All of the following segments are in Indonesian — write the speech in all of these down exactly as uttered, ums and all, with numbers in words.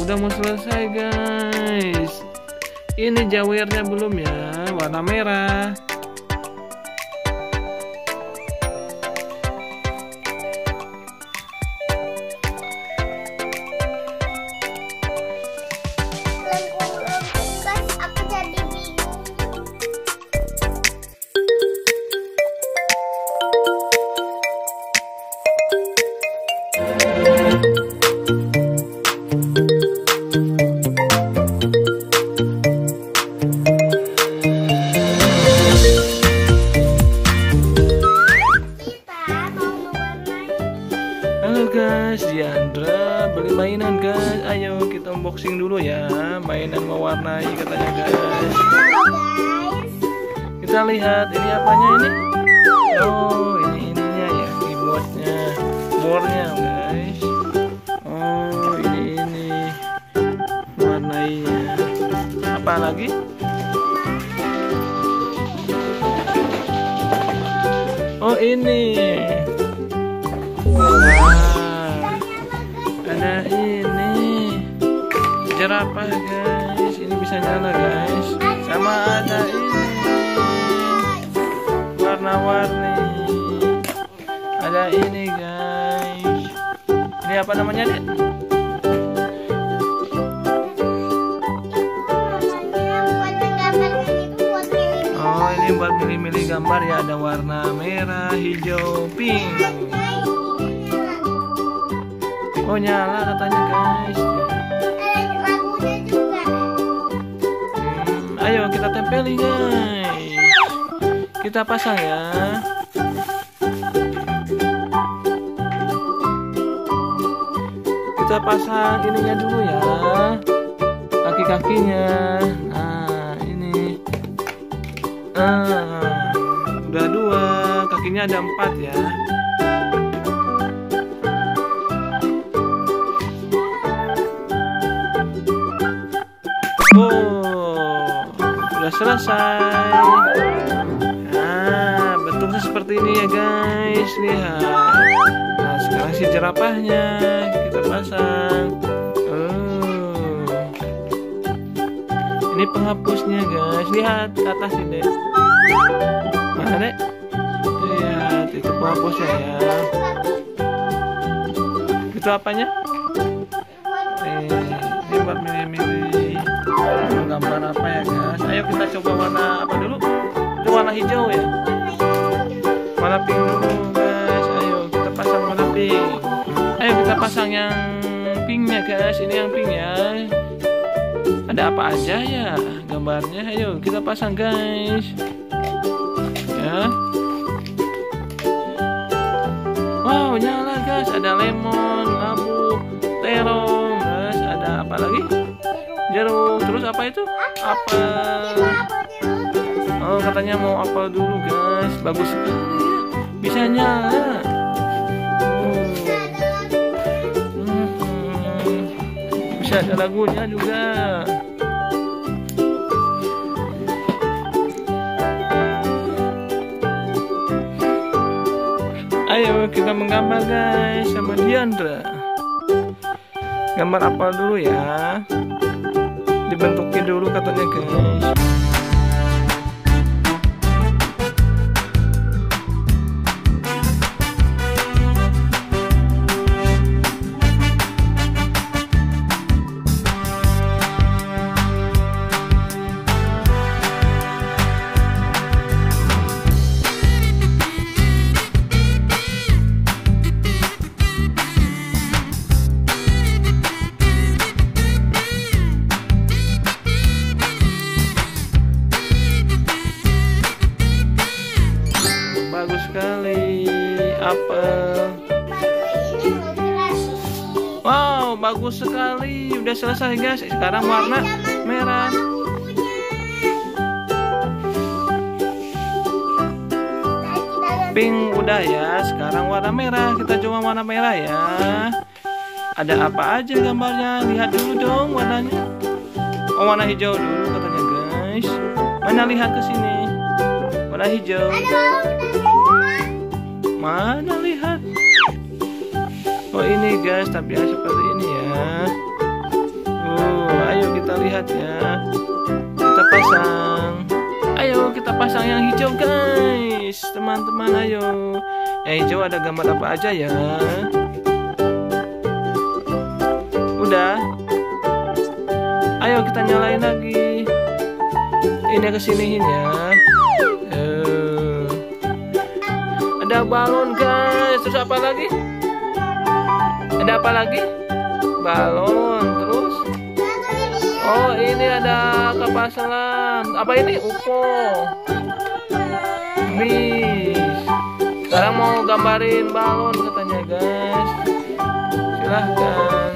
udah mau selesai guys. Ini jawirnya belum ya, warna merah. Halo guys, Diandra beli mainan guys. Ayo kita unboxing dulu ya. Mainan mewarnai katanya guys. Kita lihat ini apanya ini. Oh ini ininya ya, keyboardnya, boardnya guys. Oh ini ini mewarnainya. Apa lagi? Oh ini. Ada ini jerapah guys, ini bisa nyala guys. Sama ada ini warna-warni, ada ini guys. Ini apa namanya Dek? Oh ini buat milih-milih gambar ya. Ada warna merah, hijau, pink. Oh nyala katanya guys. Hmm, ayo kita tempeli guys. Kita pasang ya. Kita pasang ininya dulu ya, kaki-kakinya. Nah ini ah, udah dua, kakinya ada empat ya. Oh, udah selesai. Nah, bentuknya seperti ini ya guys. Lihat. Nah, sekarang si jerapahnya kita pasang. Oh. Ini penghapusnya guys. Lihat ke atas ini. Mana Dek? Lihat itu penghapusnya ya. Itu apanya? Eh, ini buat milih-milih gambar apa ya guys. Ayo kita coba warna apa dulu. Itu warna hijau ya, warna pink dulu guys. Ayo kita pasang warna pink. Ayo kita pasang yang pinknya guys. Ini yang pink ya. Ada apa aja ya gambarnya. Ayo kita pasang guys ya. Wow nyala guys. Ada lemon, labu, terong guys. Ada apa lagi? Jeruk. Terus apa itu? Apel. Oh katanya mau apel dulu guys. Bagus sekali ya. Bisa nyala. Oh. Hmm. Bisa ada lagunya juga. Ayo kita menggambar guys sama Diandra. Gambar apel dulu ya. Dibentukin dulu katanya guys. Bagus sekali apel. Wow bagus sekali. Udah selesai guys. Sekarang warna merah. Pink udah ya. Sekarang warna merah. Kita coba warna merah ya. Ada apa aja gambarnya. Lihat dulu dong warnanya. Oh warna hijau dulu katanya guys. Mana lihat ke sini. Warna hijau. Mana lihat. Oh ini guys, tapiannya seperti ini ya. Tuh, ayo kita lihat ya. Kita pasang. Ayo kita pasang yang hijau guys. Teman-teman ayo. Yang hijau ada gambar apa aja ya? Udah. Ayo kita nyalain lagi. Ini kesiniin ya. Uh, ada balon guys. Terus apa lagi? Ada apa lagi? Balon. Terus? Oh ini ada kapas selam. Apa ini? U F O. Bis. Sekarang mau gambarin balon katanya guys. Silahkan.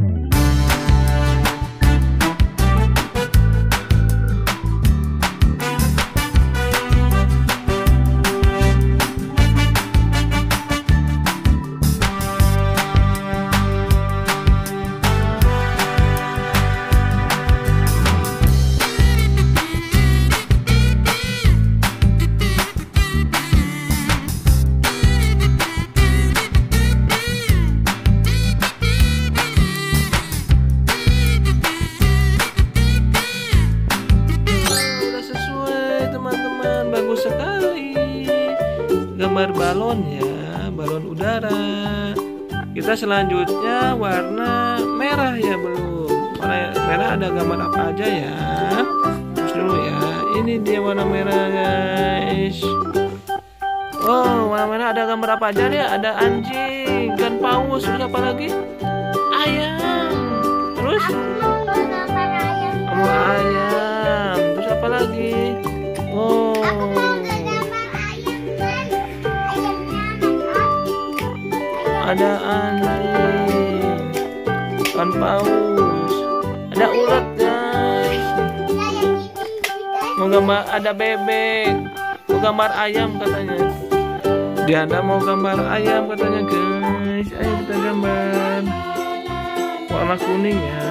Bagus sekali gambar balonnya, balon udara. Kita selanjutnya warna merah ya, belum. Warna merah ada gambar apa aja ya? Terus dulu ya. Ini dia warna merah guys. Oh, warna merah ada gambar apa aja nih? Ada anjing, ikan paus, terus apa lagi? Ayam. Terus? Kamu ayam. Terus apa lagi? Oh. Ada anjing, ikan paus, ada ulat guys. Mau gambar ada bebek, mau gambar ayam katanya. Diana mau gambar ayam katanya guys. Ayo kita gambar warna kuning ya.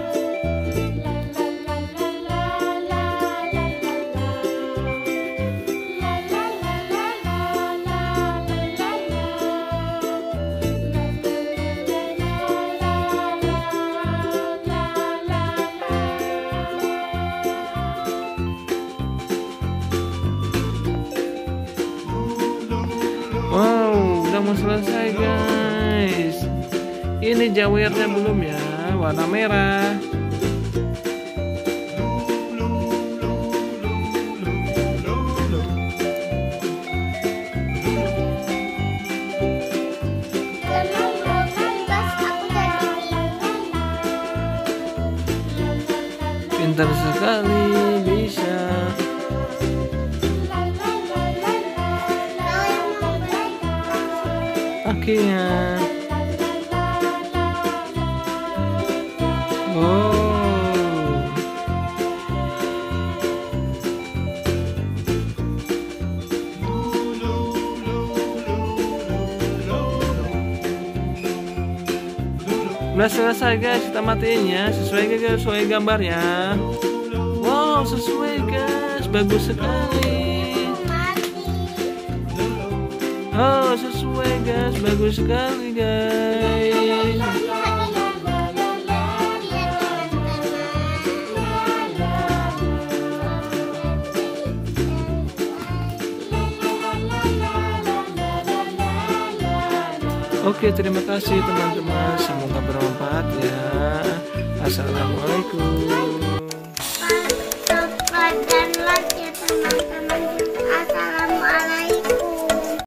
Wow, udah mau selesai guys. Ini jawirnya belum ya, warna merah. Pintar sekali, bisa. Akhirnya. Oh. Udah selesai guys, kita matiin ya. Sesuai guys, sesuai gambarnya. Wow, sesuai guys, bagus sekali. Oh, sesuai guys, bagus sekali guys. Oke, terima kasih teman-teman. Semoga bermanfaat ya. Assalamualaikum.